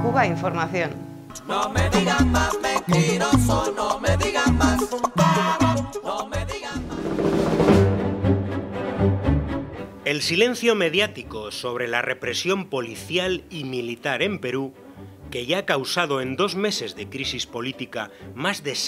Cuba Información. No me digan más mentiroso, no me digan más, no me digan más. El silencio mediático sobre la represión policial y militar en Perú, que ya ha causado en 2 meses de crisis política más de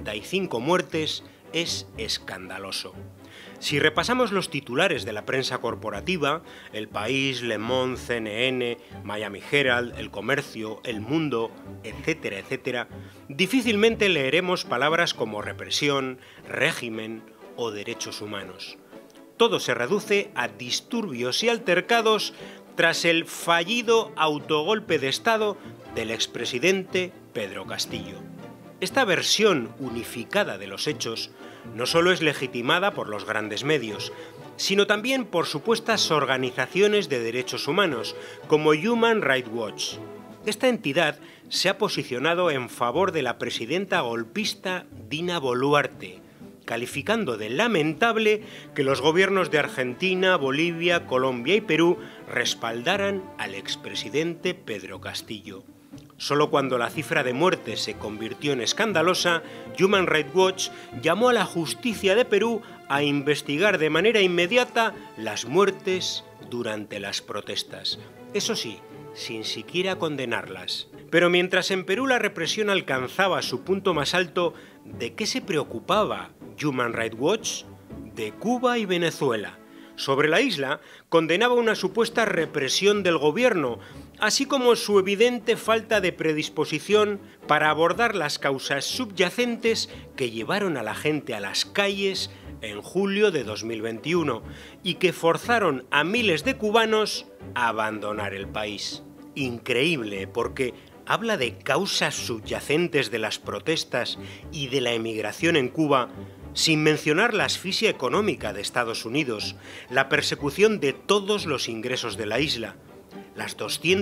65 muertes, es escandaloso. Si repasamos los titulares de la prensa corporativa, El País, Le Monde, CNN, Miami Herald, El Comercio, El Mundo, etcétera, etcétera, difícilmente leeremos palabras como represión, régimen o derechos humanos. Todo se reduce a disturbios y altercados tras el fallido autogolpe de Estado del expresidente Pedro Castillo. Esta versión unificada de los hechos no solo es legitimada por los grandes medios, sino también por supuestas organizaciones de derechos humanos, como Human Rights Watch. Esta entidad se ha posicionado en favor de la presidenta golpista Dina Boluarte, calificando de lamentable que los gobiernos de Argentina, Bolivia, Colombia y Perú respaldaran al expresidente Pedro Castillo. Solo cuando la cifra de muertes se convirtió en escandalosa, Human Rights Watch llamó a la justicia de Perú a investigar de manera inmediata las muertes durante las protestas. Eso sí, sin siquiera condenarlas. Pero mientras en Perú la represión alcanzaba su punto más alto, ¿de qué se preocupaba Human Rights Watch? De Cuba y Venezuela. Sobre la isla, condenaba una supuesta represión del gobierno, así como su evidente falta de predisposición para abordar las causas subyacentes que llevaron a la gente a las calles en julio de 2021 y que forzaron a miles de cubanos a abandonar el país. Increíble, porque habla de causas subyacentes de las protestas y de la emigración en Cuba, sin mencionar la asfixia económica de Estados Unidos, la persecución de todos los ingresos de la isla, las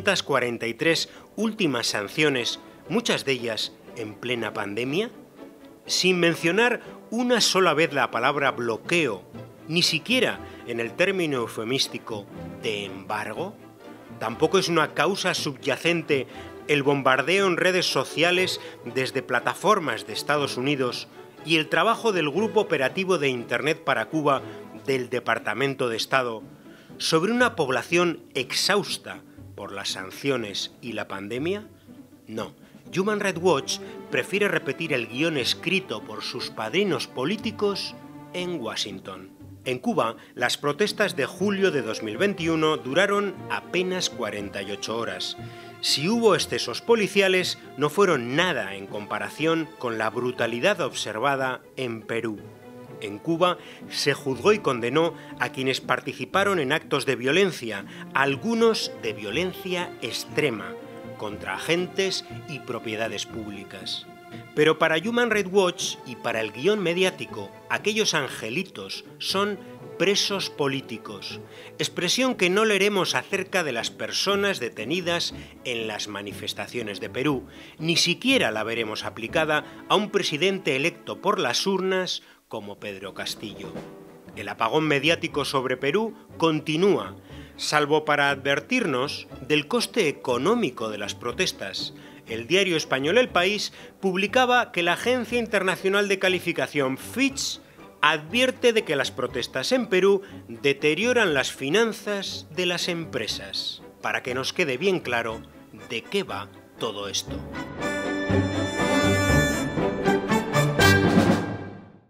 243 últimas sanciones, muchas de ellas en plena pandemia, sin mencionar una sola vez la palabra bloqueo, ni siquiera en el término eufemístico de embargo. Tampoco es una causa subyacente el bombardeo en redes sociales desde plataformas de Estados Unidos y el trabajo del Grupo Operativo de Internet para Cuba del Departamento de Estado sobre una población exhausta por las sanciones y la pandemia. No, Human Rights Watch prefiere repetir el guión escrito por sus padrinos políticos en Washington. En Cuba, las protestas de julio de 2021 duraron apenas 48 horas. Si hubo excesos policiales, no fueron nada en comparación con la brutalidad observada en Perú. En Cuba se juzgó y condenó a quienes participaron en actos de violencia, algunos de violencia extrema, contra agentes y propiedades públicas. Pero para Human Rights Watch y para el guión mediático, aquellos angelitos son presos políticos, expresión que no leeremos acerca de las personas detenidas en las manifestaciones de Perú, ni siquiera la veremos aplicada a un presidente electo por las urnas como Pedro Castillo. El apagón mediático sobre Perú continúa, salvo para advertirnos del coste económico de las protestas. El diario español El País publicaba que la agencia internacional de calificación Fitch advierte de que las protestas en Perú deterioran las finanzas de las empresas. Para que nos quede bien claro de qué va todo esto.